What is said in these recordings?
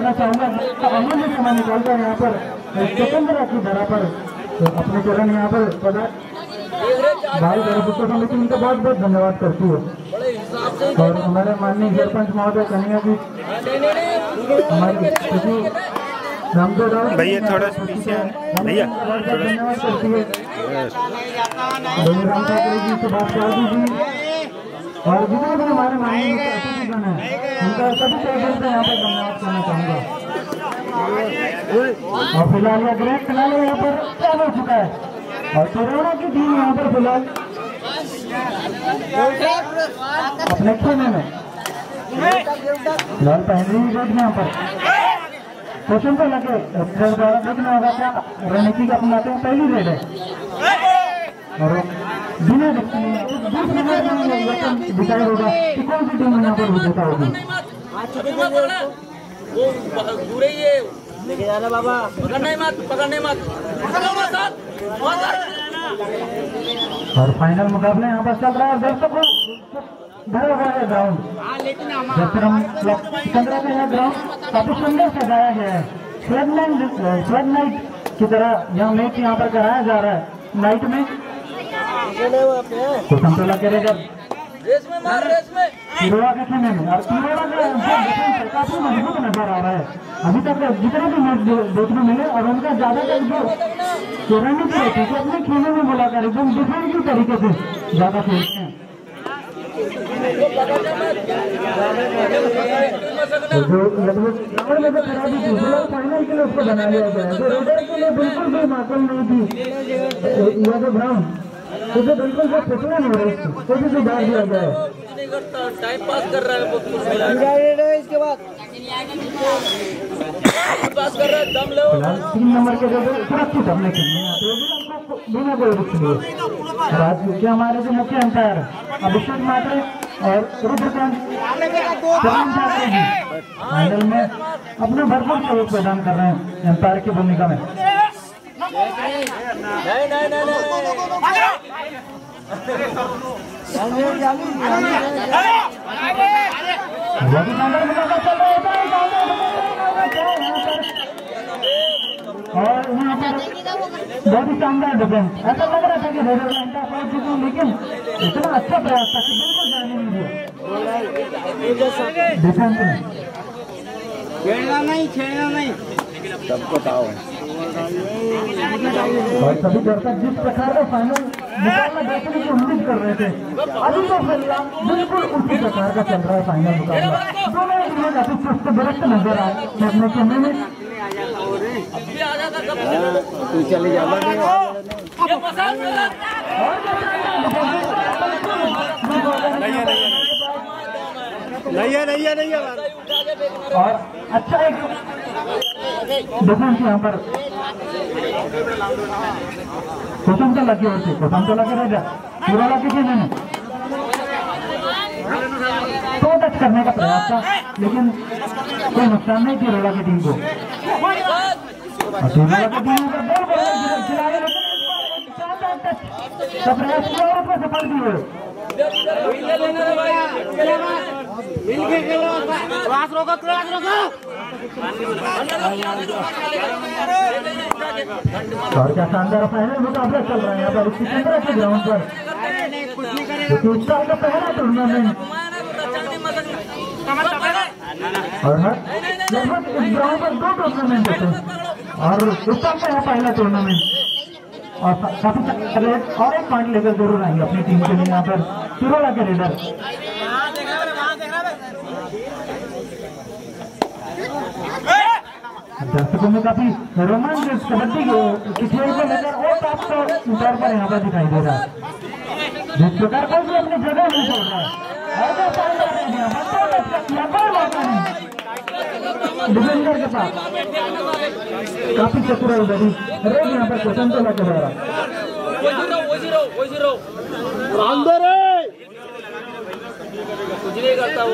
करना चाहूंगा अमूल्य समय निकालकर यहाँ पर स्वतंत्र की धरा पर अपने चरण यहाँ पर भाई गणपुत्र समिति इनको बहुत बहुत धन्यवाद करती है। और हमारे माननीय सरपंच महोदय कन्हैया जी, हमारे भैया थोड़ा पीछे भैया धन्यवाद करती है। राम ठाकरे जी, सुभाष यादव जी और जितने भी हमारे माननीय अतिथिगण हैं उनका सभी तरीके से यहाँ पर धन्यवाद करना चाहूँगा। और फिलहाल यह ग्रैंड फिनाले यहाँ पर चालू हो चुका है और कोरोना की टीम यहाँ पर फिलहाल अपने खेमे में फिलहाल पहली रेड यहाँ पर क्वेश्चन तो लगे द्वारा देखना होगा क्या रणनीति का अपनाते हैं। पहली रेड है और बिना डिसाइड होगा कि कौन सी टीम यहाँ पर विजेता होगी। बाबा पकड़ने मत और फाइनल मुकाबले यहाँ पर चल रहा है। दर्शकों भरा हुआ है ग्राउंड, चंद्रा में यह ग्राउंड काफी सुंदर सजाया गया है। फ्लड नाइट की तरह यह मैच यहाँ पर कराया जा रहा है। नाइट में तो संतोला करेगा तिरोड़ा के खेमे में और तिरोड़ा का काफी मजबूत नजर आ रहा है। अभी तक जितने भी मैच देखने मिले और उनका ज्यादातर जो रणनीति रहती है अपने खेमे में बोला कर एकदम डिफेंसिव तरीके से ज्यादा खेलते हैं। जो लगभग में तो खराबी थी फाइनल के लिए उसको बना लिया गया है। जो रेडर के लिए बिल्कुल भी माकूल नहीं थी यह जो ग्राउंड उसे बिल्कुल जो फिटनेस हो रही थी उसे भी डाल दिया गया है। टाइम पास कर रहा है बहुत कुछ इसके बाद पास कर रहा है दम लो। 3 नंबर के जो सुरक्षित हमने खेलने बिना कोई रिस्क लिए आज के हमारे जो मुख्य अंपायर अभिषेक मात्रे और रुद्रकांत ठाकरे जी फाइनल में अपना भरपूर सहयोग प्रदान कर रहे हैं अंपायर की भूमिका में। और यहाँ पर बहुत ही शानदार डिफेंस, ऐसा लग रहा था कि लेकिन इतना अच्छा प्रयास था कि बिल्कुल जाने नहीं दिया डिफेंस में। छेड़ना नहीं सबको ताओ और सभी दर्शक जिस प्रकार का फाइनल मुकाबला देखने की उम्मीद कर रहे थे अभी तो बिल्कुल उसी प्रकार का चल रहा है फाइनल मुकाबला। दोनों टीमें काफी सुस्त दुरुस्त नजर आए अपने खेमे में। तू चले जा नहीं और अच्छा एक डिफेंस यहाँ पर कुसुम तो लगी होती रह जा पूरा लगे थे मैंने तो टच करने का प्रयास था लेकिन कोई नुकसान नहीं थी रोला की टीम को। तिरोड़ा की टीम का प्रयास किया और उसमें सफल भी हुए। और क्या शानदार फाइनल मुकाबला चल रहा है यहाँ पर सिकंदरा के ग्राउंड पर। इस साल का पहला टूर्नामेंट और लगभग इस ग्राउंड पर 2 टूर्नामेंट होते हैं और इस साल का पहला टूर्नामेंट और काफी और एक पॉइंट लेकर जरूर आएंगे अपनी टीम के लिए यहाँ पर तिरोड़ा के रेडर। दर्शकों में काफी रोमांच कबड्डी की खेल को लेकर और टॉप स्तर पर यहाँ पर दिखाई दे रहा है जिस प्रकार कोई भी अपनी जगह नहीं छोड़ रहा है। डिफेंडर के साथ काफी चतुर है उधर रेड यहाँ पर क्वेश्चन तो लगे जा रहा कुछ नहीं करता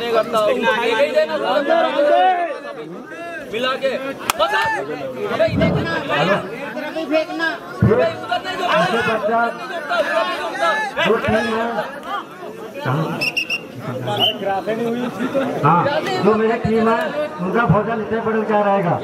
मिला के फेंकना हाँ, जो मेरी टीम है उनका भोजन इससे बढ़ क्या रहेगा।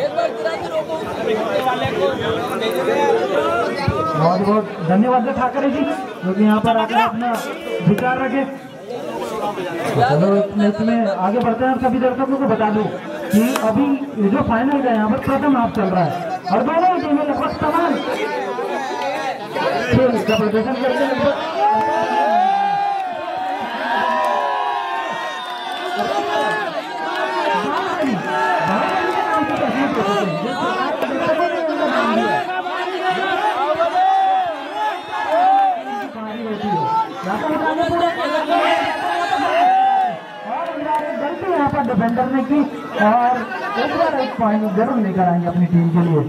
बहुत बहुत धन्यवाद ठाकरे जी, क्योंकि यहाँ पर आकर अपना विचार रखे। चलो इसमें आगे बढ़ते हैं। सभी दर्शकों को बता दूं कि अभी जो फाइनल का यहाँ पर प्रथम हाफ चल रहा है और दोनों ही टीमें लगभग समान खेल का प्रदर्शन करके लगभग यहाँ पर डिफेंडर ने की और एक बार एक पॉइंट जरूर लेकर आएंगे अपनी टीम के लिए।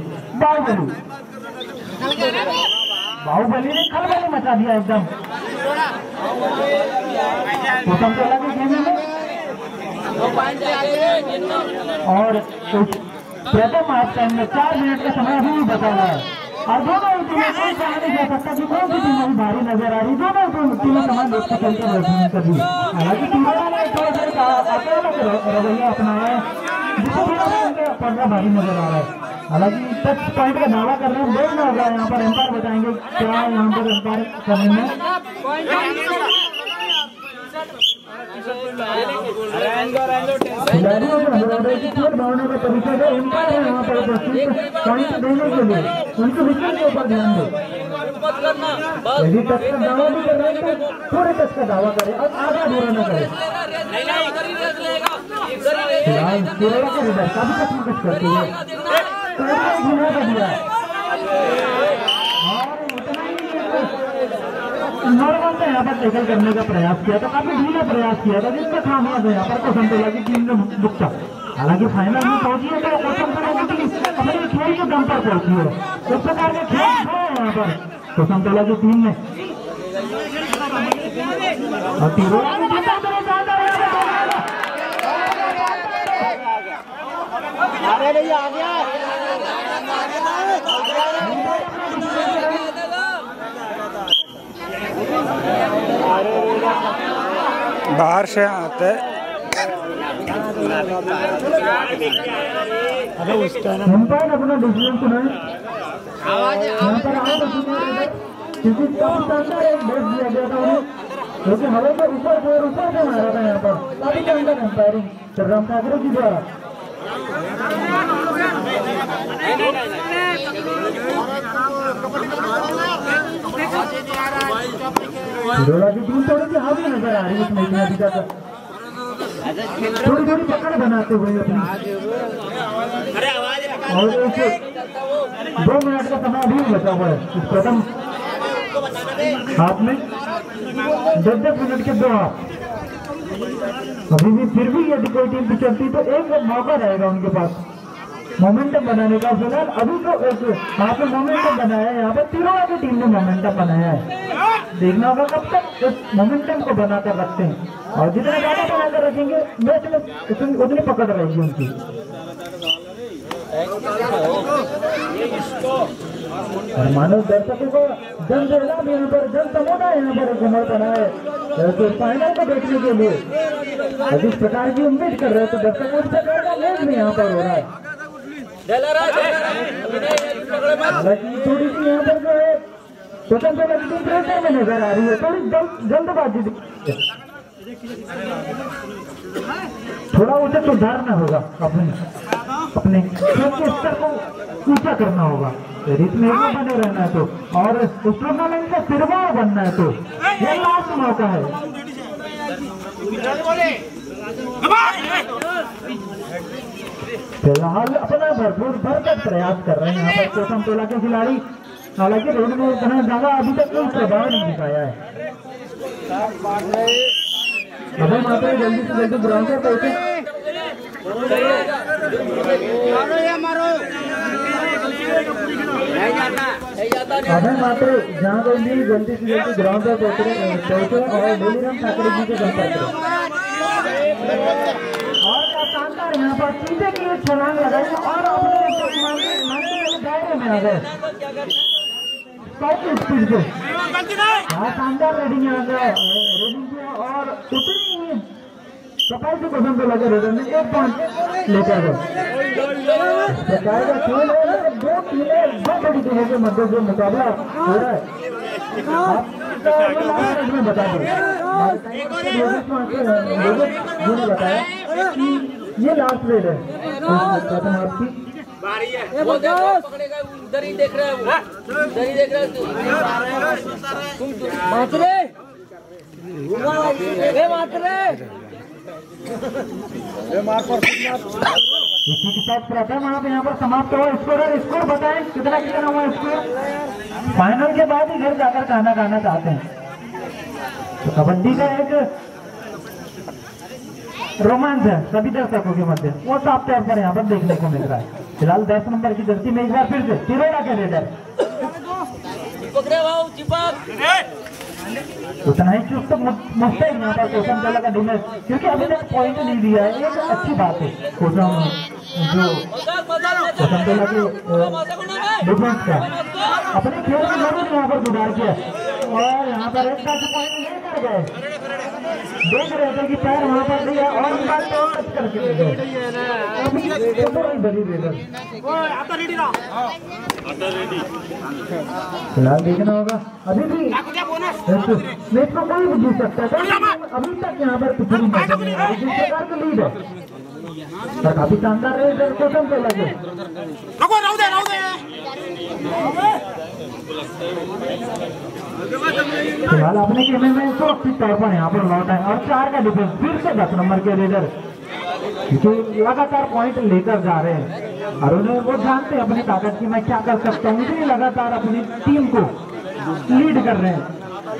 बाहुबली ने खलबली मचा दिया एकदम। गौतम टोला के खेमे में और प्रथम हाफ टाइम में 4 मिनट का समय अभी भी बचा हुआ है और दोनों ही टीमें कोई कहा नहीं जा सकता कि कौन सी टीम अभी भारी नजर आ रही। दोनों टीमें समान रूप से खेलकर बैठी हैं कभी। हालांकि टीमों ने थोड़ा सा रवैया अपनाया है जिससे उनका पड़ना भारी नजर आ रहा है। हालांकि टच पॉइंट का दावा कर रहे हैं, देखना होगा यहाँ पर एम्पायर बताएंगे क्या यहाँ पर एम्पायर करने में। खिलाड़ियों को भावना का परिचय है, एम्पायर है यहाँ पर उपस्थित पॉइंट देने के लिए, उनके विकेट के ऊपर ध्यान दो। यदि टच का दावा भी कर रहे हैं तो थोड़े टच का दावा करें और आधा दूर न करें। फिलहाल केरला के रिजल्ट काफी कठिन करते हुए नॉर्मल से यहाँ पर टैकल करने का प्रयास किया था, काफी ढीला प्रयास किया था जिसका खामियाजा यहाँ पर कोसम टोला की टीम ने भुगता। हालांकि फाइनल में पहुंची है तो कोसम टोला की टीम अपने खेल के दम पर पहुंची है। इस प्रकार के खेल है यहाँ पर कोसम टोला की टीम ने बाहर से आते एम्पायर अपना डिसीजन सुनाए। यहाँ पर क्योंकि काफी शानदार एक बेस दिया गया था उन्हें, क्योंकि हवा के ऊपर से मारा था। यहाँ पर काफी शानदार एम्पायरिंग राम ठाकरे जी द्वारा। डोला की टीम थोड़ी सी हावी नजर आ रही है इस मैच में अभी तक, थोड़ी थोड़ी पकड़ बनाते हुए अपनी। और 2 मिनट का समय अभी बचा हुआ है इस प्रथम हाफ में। 10-10 मिनट के 2 हाफ अभी भी। फिर भी यदि कोई टीम पिछड़ती तो एक मौका रहेगा उनके पास मोमेंटम बनाने का। फिलहाल अभी तो एक हाफ में मोमेंटम बनाया है, यहाँ पर तिरोड़ा की टीम ने मोमेंटम बनाया है। देखना होगा कब तक इस मोमेंटम को बनाकर रखते हैं और जितना ज्यादा बनाकर रखेंगे मैच में उतनी पकड़ रहेगी उनकी। और मानव दर्शकों को जन सैलाब यहाँ पर, जन समुदाय यहाँ पर उमड़ पड़ा है तो फाइनल को देखने के लिए। जिस प्रकार की उम्मीद कर रहे हैं तो दर्शकों उस प्रकार का मैच भी यहाँ पर हो रहा है। हालांकि थोड़ी सी यहाँ पर जो है स्वतंत्र प्रेशर में नजर आ रही है, थोड़ी जल्दबाजी, थोड़ा उसे सुधारना होगा, अपने खेल के स्तर को ऊंचा करना होगा इसमें बने रहना है तो, और इस टूर्नामेंट का सिरवार बनना है तो यह लास्ट मौका है। फिलहाल अपना भरपूर भरकर प्रयास कर रहे हैं यहाँ पर कोसम टोला के खिलाड़ी। हालांकि रोड में उतना ज्यादा अभी तक कोई प्रभाव नहीं दिखाया है। अभी मात्र जल्दी से जल्दी ग्राउंड पर पहुंचे। अभी मात्र जहाँ जल्दी से जल्दी ग्राउंड पर पहुंचे और डोलीराम ठाकरे जी के संपर्क करें। और शानदार यहाँ पर सीधे की एक छलांग लगाई और दायरे में आ गए स्पीड से। शानदार रेडिंग आ गया, रेडिंग और उतनी सफाई से क्वेश्चन तो लगे रेडर ने 1 पॉइंट लेकर गए। दो टीमें दो बड़ी टीमों के मध्य जो मुकाबला हो रहा है आप में बता दें। ने बताया कि ये लास्ट रेड है प्रथम आपकी बारी है। वो पकड़ेगा उधर ही देख रहा है, वो उधर ही देख रहा है। इसी के साथ प्रथम आप यहाँ पर समाप्त हुआ। स्कोर बताएं कितना कितना हुआ स्कोर। फाइनल के बाद ही घर जाकर खाना खाना चाहते हैं। तो कबड्डी का एक रोमांच है सभी दर्शकों के मध्य, वो साफ तौर पर यहाँ पर देखने को मिल रहा है। फिलहाल 10 नंबर की जर्सी में एक बार फिर से तिरोड़ा के रेडर उतना ही चुस्त मुस्तैद यहाँ पर कोसम चला का डिनर, क्योंकि अभी तक पॉइंट नहीं दिया है। एक अच्छी बात है कोसम जो कोसम चला के डिफेंस का अपने खेल में जरूर यहाँ पर सुधार किया और यहाँ पर एक पॉइंट लेकर गए। देख रहे थे कि पैर वहाँ पर दिया और करके फिलहाल देखना होगा। अभी भी मैच को कोई भी जीत सकता है। अभी तक यहाँ पर पिछड़ी सरकार की लीड है और काफी शानदार है कोसम पे लगे। फिलहाल अपने गेम में सुरक्षित तौर पर यहाँ पर लौट है और 4 का डिफेंस फिर से 10 नंबर के रेडर जो लगातार पॉइंट लेकर जा रहे हैं और उन्हें वो जानते हैं अपनी ताकत की मैं क्या कर सकता हूँ, इसलिए लगातार अपनी टीम को लीड कर रहे हैं।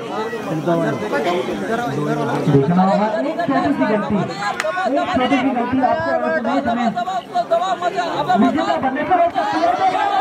देखना होगा एक छोटी सी गलती आपको मैच में विजेता बनने पर हो सकती है।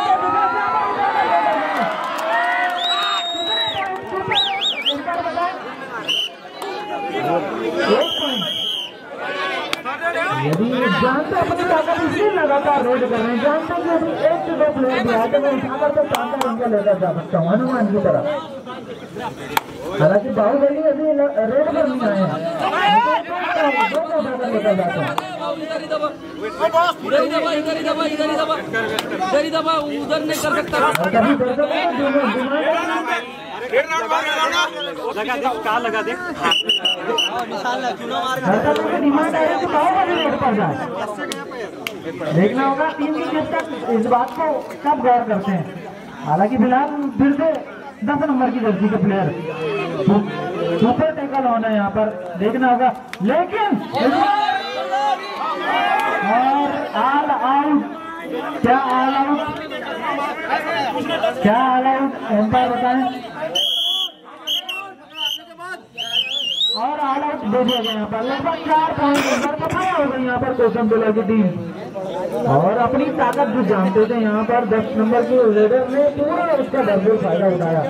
यदि जानते अपनी ताकत इसलिए लगातार रेड कर रहे हैं, जानते कि अभी 1 से 2 प्लेयर भी आते मैं उठाकर तो शानदार उनका लेकर जा सकता हूँ हनुमान की तरह। हालांकि बाहुबली अभी रेड पर नहीं आए हैं, दो उठाकर लेकर जाते हैं। उधर नहीं कर सकता। कभी दर्शकों लगा दे डिमांड है कि बाहुबली रेड पर जाए। देखना होगा टीम की किस तक इस बात को कब गौर करते हैं। हालांकि फिलहाल फिर से 10 नंबर की जर्सी के प्लेयर सुपर टैकल होना है यहाँ पर। देखना होगा लेकिन और ऑल आउट क्या ऑल आउट एम्पायर बताएं। और ऑल आउट दे दिया गया यहाँ पर लगभग 4 पॉइंट सफाया हो गई यहाँ पर कोसम टोला की टीम और अपनी ताकत जो जानते थे यहाँ पर 10 नंबर की रेडर ने पूरा उसका भरपूर फायदा उठाया।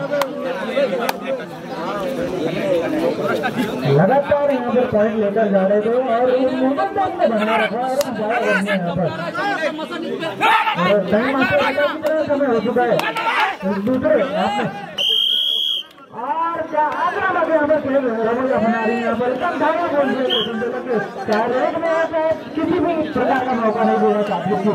लगातार यहाँ पर पॉइंट लेकर जा रहे थे और मोमेंटम ने बना रखा और यहाँ पर समय हो चुका है दूसरे आपने और क्या आगरा लगे यहाँ पर रवैया बना रही है। यहाँ पर एकदम धारा बोल रहे रेड में किसी भी प्रकार का मौका नहीं देगा साथियों की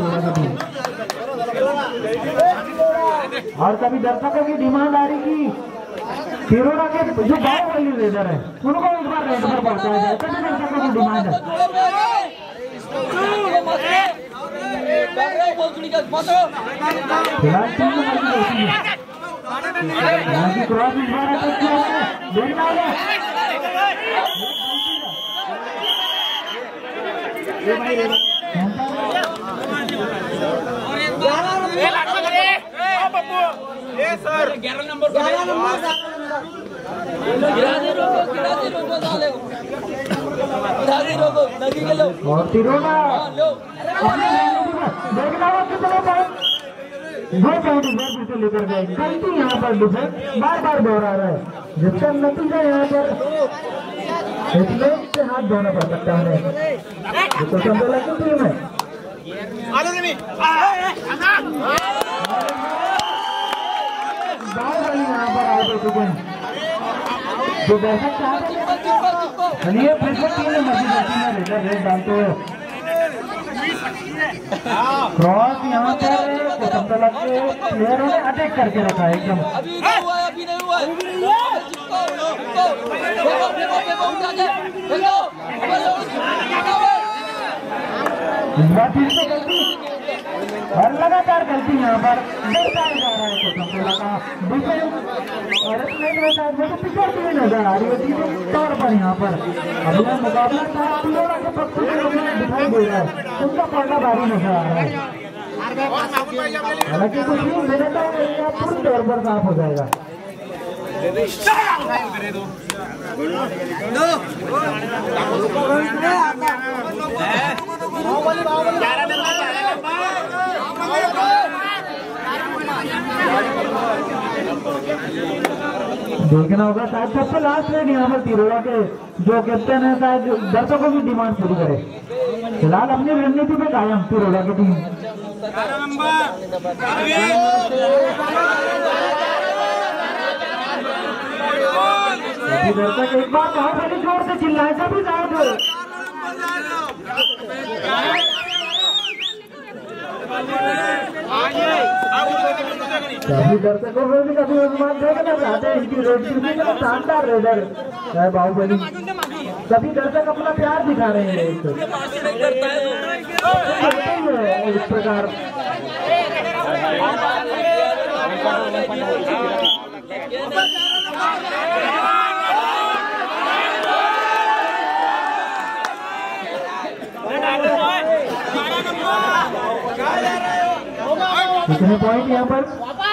और कभी दर्शकों की डिमांड आ रही कि तिरोड़ा के जो बाहुबली रेडर है उनको इस बार रेड पर पहुंचाया जाए। कभी दर्शकों की डिमांड है। फिलहाल क्रॉस इस बार देखना होगा। सर 11 नंबर और तिरोड़ा देखना होगा कितना पॉइंट 2 पॉइंट से लेकर गए। गलती यहाँ पर डिफेंस बार बार दोहरा रहा है जिसका नतीजा यहाँ पर से हाथ धोना पड़ सकता है तो संतोला की टीम है। बाहुबली यहाँ पर आउट हो चुके हैं। जो दर्शक चाहते चलिए फिर से 3 नंबर की जर्सी में रेडर रेड डालते हुए क्रॉस यहाँ पर समतल के प्लेयरों ने अटैक करके रखा है एकदम। अभी नहीं हुआ इस बार फिर से गलती और लगातार गलती यहाँ पर दर्शाया जा रहा है समतला का डिफेंस और इसमें साथ में पिछड़ भी नजर आ रही है सीधे तौर पर यहाँ पर अगला मुकाबला था पिलोड़ा के पक्ष में दिखाई दे रहा है उनका पड़ना भारी नजर आ रहा है। हालांकि कुछ नहीं मिनटों में पूरी तौर पर साफ हो जाएगा। देखना होगा शायद सबसे लास्ट रेड यहाँ पर तिरोड़ा के जो कैप्टन है शायद दर्शकों की डिमांड पूरी करे। फिलहाल अपनी रणनीति पे कायम तिरोड़ा की टीम। दर्शक एक बार कहा पहले जोर से चिल्लाए सभी शायद सभी दर्शकों में भी कभी अनुमान देखना चाहते हैं इनकी रेड शानदार रेडर है बाहुबली। सभी दर्शक अपना प्यार दिखा रहे हैं इस प्रकार। कितने पॉइंट यहाँ पर?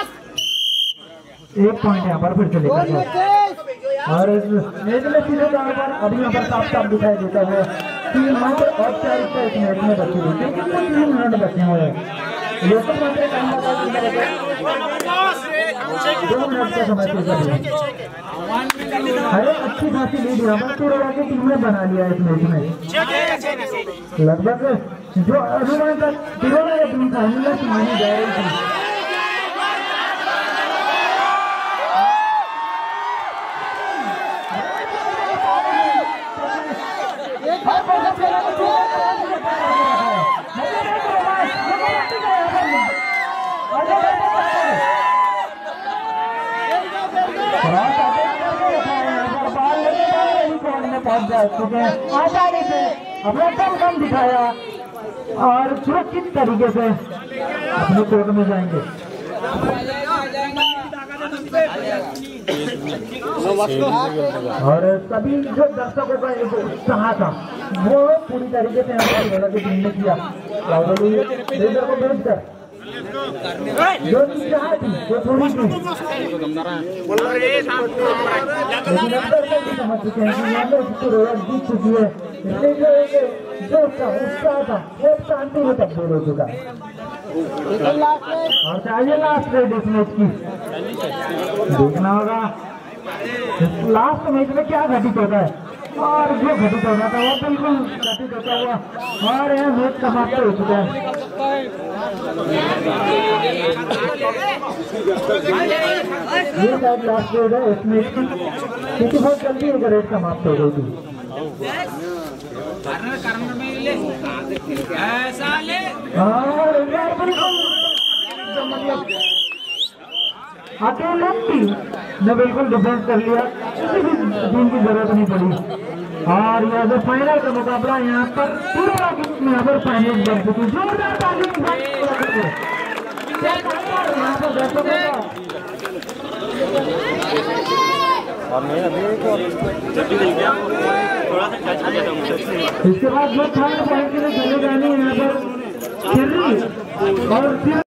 1 पॉइंट यहाँ पर फिर से लेकर और मैच में सीधे तौर पर अभी यहाँ पर साफ साफ दिखाई देता है 3 मिनट और 4 इस मैच में बचे हुए 3 मिनट बचे हुए हैं। लोकल मंत्री टाइम 2 मिनट का समय अरे अच्छी खासी लीड यहाँ पर तिरोड़ा की टीम ने बना लिया इस मैच में। लगभग जो अनुमान तक तिरोड़ा की टीम फाइनल में मानी जा रही थी। पहुंच जा चुके हैं आसानी से अपना दम दिखाया और सुरक्षित तरीके से अपने कोर्ट में जाएंगे। और सभी जो दर्शकों का एक उत्साह था वो पूरी तरीके से हमारे की टीम ने किया। रेडर को भेजकर जो चाह थी वो थोड़ी थी लेकिन अंदर से भी समझ चुके हैं कि यहाँ पर जीत चुकी है। इसलिए जो उत्साह था वो शांति में तब्दील हो चुका है। और चाहिए लास्ट रेड इस मैच की देखना होगा लास्ट मैच में क्या घटित होता है और जो घटित होना था वो बिल्कुल घटित होता हुआ और यह मैच समाप्त हो चुका है। ये शायद लास्ट रेड है इस मैच की क्योंकि बहुत जल्दी एक रेड समाप्त हो गई थी। अकेले टीम ने बिल्कुल डिफेंस कर लिया किसी भी टीम की जरूरत नहीं पड़ी और यह जो फाइनल का मुकाबला यहाँ पर तिरोड़ा की यहाँ पर फाइनल बन चुकी जोरदार ताली यहाँ पर दर्शकों इसके बाद जो थर्ड पॉइंट के लिए चले जाने यहाँ पर और